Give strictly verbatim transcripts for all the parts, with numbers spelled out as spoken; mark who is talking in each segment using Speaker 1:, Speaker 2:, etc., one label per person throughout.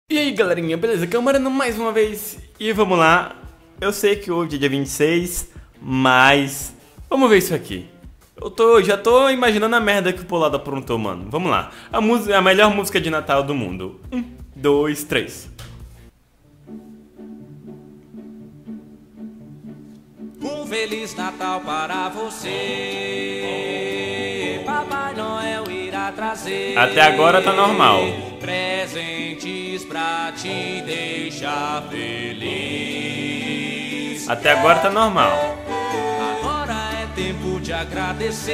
Speaker 1: E aí galerinha, beleza? Camarano mais uma vez. E vamos lá. Eu sei que hoje é dia vinte e seis, mas vamos ver isso aqui. Eu tô, já tô imaginando a merda que o Polado aprontou, mano. Vamos lá. A, música, a melhor música de Natal do mundo. Um, dois, três.
Speaker 2: Um Feliz Natal para você. Papai Noel irá trazer.
Speaker 1: Até agora tá normal.
Speaker 2: Presentes pra te deixar feliz.
Speaker 1: Até agora tá normal.
Speaker 2: Agora é tempo de agradecer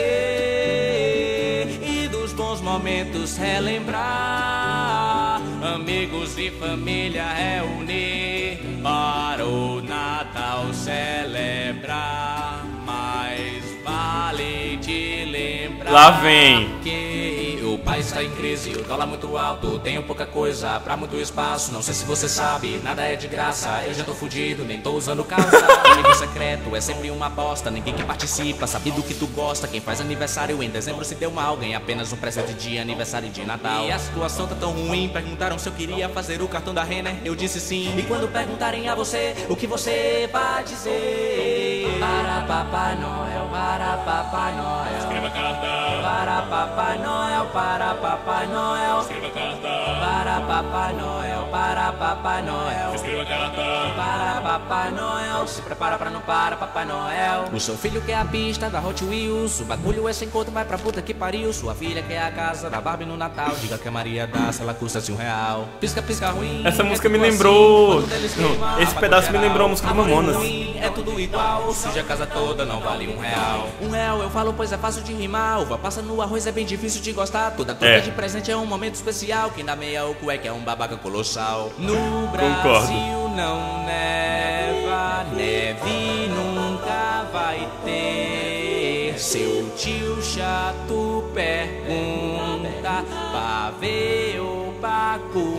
Speaker 2: e dos bons momentos relembrar. Amigos e família reunir para o Natal celebrar. Mas vale te lembrar.
Speaker 1: Lá vem.
Speaker 2: Que o país está em crise, o dólar muito alto, tenho pouca coisa pra muito espaço. Não sei se você sabe, nada é de graça. Eu já tô fudido, nem tô usando calça. Amigo secreto é sempre uma aposta, ninguém que participa, sabe do que tu gosta. Quem faz aniversário em dezembro se deu mal, ganha apenas um presente de aniversário de Natal. E a situação tá tão ruim, perguntaram se eu queria fazer o cartão da Renner, eu disse sim. E quando perguntarem a você, o que você vai dizer? Para Papai Noel, para Papai Noel.
Speaker 3: Escreva carta.
Speaker 2: Para Papai Noel, para Papai Noel.
Speaker 3: Escreva carta.
Speaker 2: Para Papai Noel, para Papai Noel.
Speaker 3: Escreva carta.
Speaker 2: Para Papai Noel, se prepara pra não para Papai Noel. O seu filho quer a pista da Hot Wheels, o bagulho é sem conta, vai pra puta que pariu. Sua filha quer a casa da Barbie no Natal, diga que a Maria dá se ela custa um real. Pisca, pisca ruim.
Speaker 1: Essa música
Speaker 2: é
Speaker 1: me
Speaker 2: tudo
Speaker 1: lembrou.
Speaker 2: assim, quando eles
Speaker 1: Não,
Speaker 2: queimam,
Speaker 1: esse
Speaker 2: apaga
Speaker 1: pedaço me
Speaker 2: geral.
Speaker 1: lembrou a música do
Speaker 2: Amor
Speaker 1: Mamonas.
Speaker 2: ruim, é tudo igual, suja a casa toda, não vale um real. Um real eu falo, pois é fácil de rimar. Uva passa no arroz, é bem difícil de gostar. Toda troca
Speaker 1: É.
Speaker 2: de presente é um momento especial. Quem dá meia ou cueca é um babaca colossal. No Brasil
Speaker 1: Concordo.
Speaker 2: não neva, neve nunca vai ter. Seu tio chato pergunta pra ver ou pra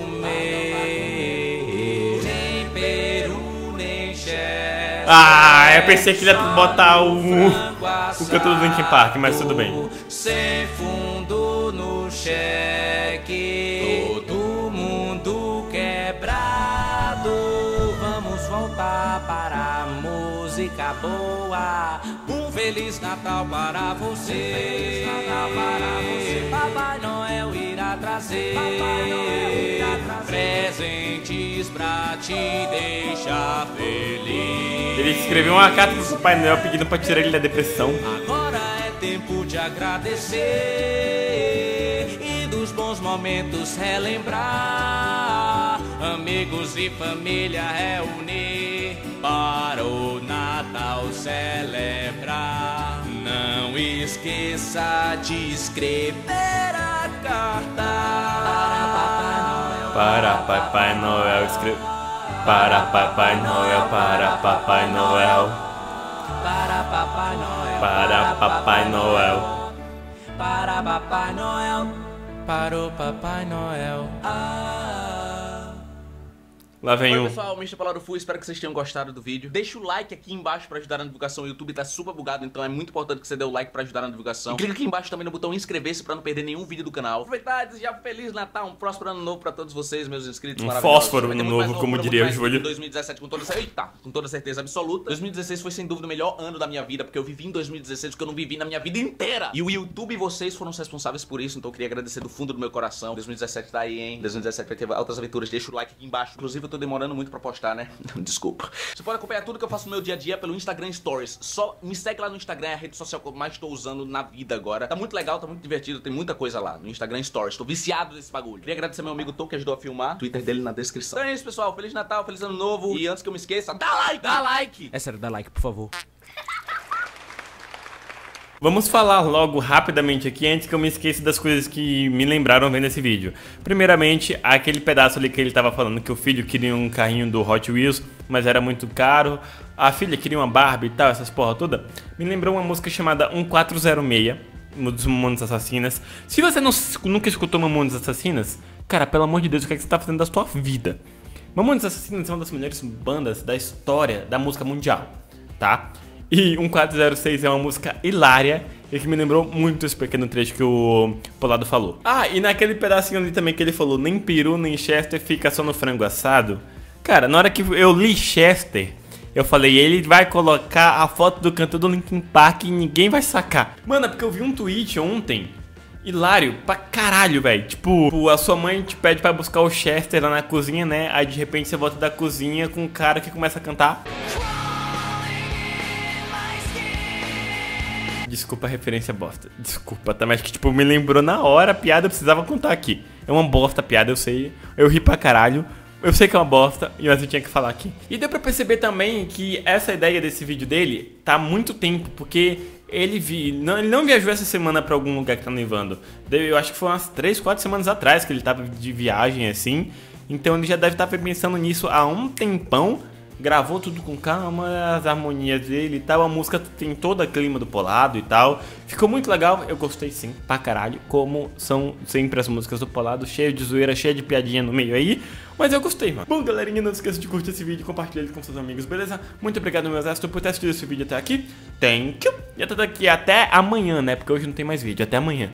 Speaker 2: comer. Nem peru, nem chefe.
Speaker 1: Ah, eu pensei que ele ia botar o, o canto do Linkin Park, mas tudo bem.
Speaker 2: Sem fundo no cheque, todo mundo quebrado. Vamos voltar para a música boa. Um Feliz Natal para você. Feliz Natal para você. Papai Noel irá trazer. Papai Noel irá trazer presentes pra te deixar feliz.
Speaker 1: Ele escreveu uma carta pro Papai Noel pedindo pra tirar ele da depressão.
Speaker 2: Agora é tempo de agradecer e dos bons momentos relembrar. Amigos e família reunir para o Natal celebrar. Não esqueça de escrever a carta
Speaker 1: Para Papai Noel, escreve. Para Papai Noel, para Papai Noel.
Speaker 2: para Papai Noel,
Speaker 1: Para Papai Noel.
Speaker 2: para Papai Noel, para o Papai Noel. Ah.
Speaker 1: Lá vem
Speaker 4: Oi
Speaker 1: um.
Speaker 4: pessoal, mister Polado Full, espero que vocês tenham gostado do vídeo. Deixa o like aqui embaixo pra ajudar na divulgação. O YouTube tá super bugado, então é muito importante que você dê o like pra ajudar na divulgação. E clica aqui embaixo também no botão inscrever-se pra não perder nenhum vídeo do canal. Aproveitar e desejar um Feliz Natal, um próspero ano novo pra todos vocês, meus inscritos
Speaker 1: Um
Speaker 4: maravilhosos.
Speaker 1: fósforo
Speaker 4: Vai ter muito
Speaker 1: novo,
Speaker 4: mais
Speaker 1: como
Speaker 4: pra muito
Speaker 1: diria o
Speaker 4: mais
Speaker 1: Júlio.
Speaker 4: em dois mil e dezessete com toda, eita, com toda certeza absoluta. dois mil e dezesseis foi sem dúvida o melhor ano da minha vida, porque eu vivi em dois mil e dezesseis o que eu não vivi na minha vida inteira. E o YouTube e vocês foram os responsáveis por isso, então eu queria agradecer do fundo do meu coração. dois mil e dezessete tá aí, hein? dois mil e dezessete vai ter altas aventuras. Deixa o like aqui embaixo. Inclusive eu tô demorando muito pra postar, né? Desculpa. Você pode acompanhar tudo que eu faço no meu dia a dia pelo Instagram Stories. Só me segue lá no Instagram, é a rede social que eu mais estou usando na vida agora. Tá muito legal, tá muito divertido, tem muita coisa lá no Instagram Stories. Tô viciado nesse bagulho. Queria agradecer meu amigo Tom que ajudou a filmar. Twitter dele na descrição. Então é isso, pessoal. Feliz Natal, feliz ano novo. E antes que eu me esqueça, dá like! Dá like!
Speaker 2: É sério, dá like, por favor.
Speaker 1: Vamos falar logo rapidamente aqui antes que eu me esqueça das coisas que me lembraram vendo esse vídeo. Primeiramente, aquele pedaço ali que ele tava falando que o filho queria um carrinho do Hot Wheels, mas era muito caro. A filha queria uma Barbie e tal, essas porra toda. Me lembrou uma música chamada um quatro zero seis, dos Mamonas Assassinas. Se você não, nunca escutou Mamonas Assassinas, cara, pelo amor de Deus, o que, é que você tá fazendo da sua vida? Mamonas Assassinas é uma das melhores bandas da história da música mundial, tá? E um quatro zero seis é uma música hilária. e que me lembrou muito esse pequeno trecho que o Polado falou. Ah, e naquele pedacinho ali também que ele falou, nem peru nem Chester, fica só no frango assado. Cara, na hora que eu li Chester, eu falei, ele vai colocar a foto do cantor do Linkin Park e ninguém vai sacar. Mano, é porque eu vi um tweet ontem, hilário pra caralho, velho. Tipo, a sua mãe te pede pra buscar o Chester lá na cozinha, né? Aí de repente você volta da cozinha com um cara que começa a cantar. Desculpa a referência bosta. Desculpa, tá? Mas que tipo, me lembrou na hora a piada, eu precisava contar aqui. É uma bosta a piada, eu sei. Eu ri pra caralho. Eu sei que é uma bosta, mas eu tinha que falar aqui. E deu pra perceber também que essa ideia desse vídeo dele tá há muito tempo, porque ele, vi, não, ele não viajou essa semana pra algum lugar que tá nevando. Eu acho que foi umas três, quatro semanas atrás que ele tava de viagem assim. Então ele já deve estar pensando nisso há um tempão. Gravou tudo com calma, as harmonias dele e tal. A música tem todo o clima do Polado e tal. Ficou muito legal, eu gostei sim, pra caralho. Como são sempre as músicas do Polado, cheio de zoeira, cheio de piadinha no meio aí. Mas eu gostei, mano. Bom, galerinha, não esqueça de curtir esse vídeo e compartilhar ele com seus amigos, beleza? Muito obrigado, meu exército, por ter assistido esse vídeo até aqui. Thank you. E até daqui, até amanhã, né? Porque hoje não tem mais vídeo, até amanhã.